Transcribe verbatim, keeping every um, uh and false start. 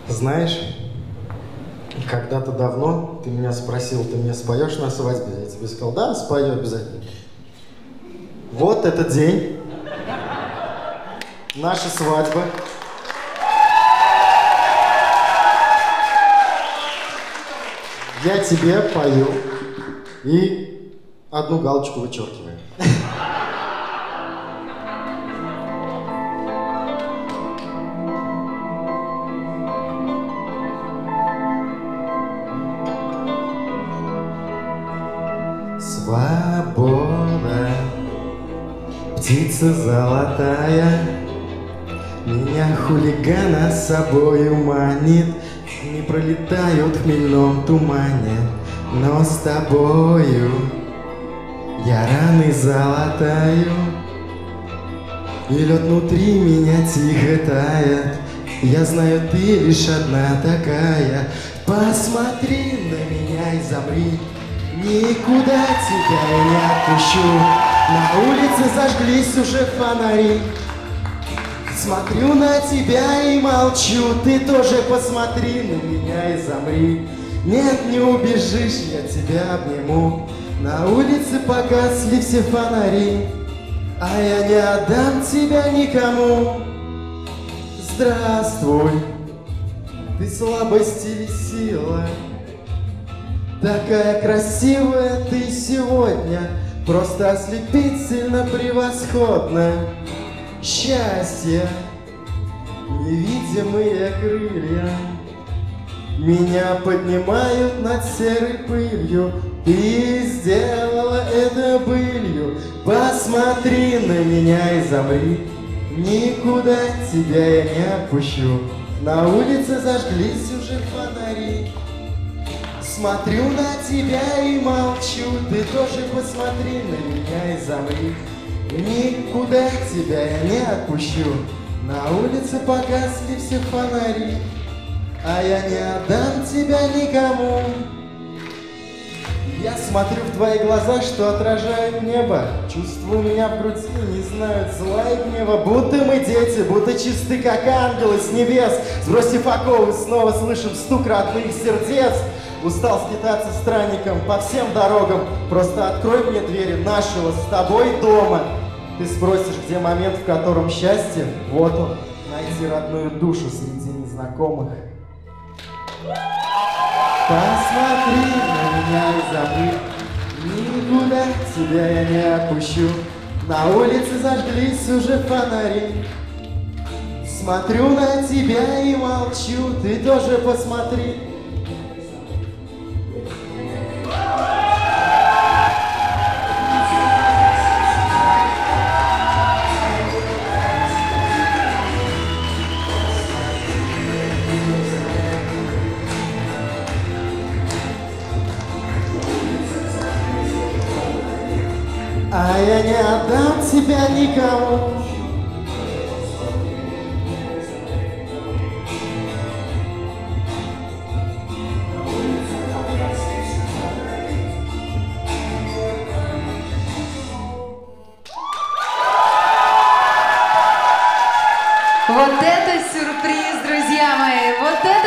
Знаешь, когда-то давно ты меня спросил, ты мне споешь на свадьбе? Я тебе сказал, да, спою обязательно. Вот этот день. Наша свадьба. Я тебе пою и одну галочку вычеркиваю. Свобода, птица золотая, меня хулигана с собою манит. Не пролетают в хмельном тумане, но с тобою я раны золотаю. И лед внутри меня тихо тает, я знаю, ты лишь одна такая. Посмотри на меня и замри, никуда тебя я не отпущу. На улице зажглись уже фонари, смотрю на тебя и молчу. Ты тоже посмотри на меня и замри. Нет, не убежишь, я тебя обниму. На улице погасли все фонари, а я не отдам тебя никому. Здравствуй, ты слабость или сила, такая красивая ты сегодня, просто ослепительно превосходно. Счастье, невидимые крылья меня поднимают над серой пылью. Ты сделала это былью. Посмотри на меня и замри, никуда тебя я не отпущу. На улице зажглись уже фонари, смотрю на тебя и молчу. Ты тоже посмотри на меня и замри, никуда тебя я не отпущу. На улице погасли все фонари, а я не отдам тебя никому. Я смотрю в твои глаза, что отражают небо. Чувства у меня в груди не знают зла и гнева. Будто мы дети, будто чисты, как ангелы с небес. Сбросив оковы, снова слышим стук родных сердец. Устал скитаться странником по всем дорогам. Просто открой мне двери нашего с тобой дома. Ты спросишь, где момент, в котором счастье? Вот он, найти родную душу среди незнакомых. Посмотри на меня и забудь, никуда тебя я не отпущу. На улице зажглись уже фонари, смотрю на тебя и молчу. Ты тоже посмотри. А я не отдам тебя никому. Вот это сюрприз, друзья мои! Вот это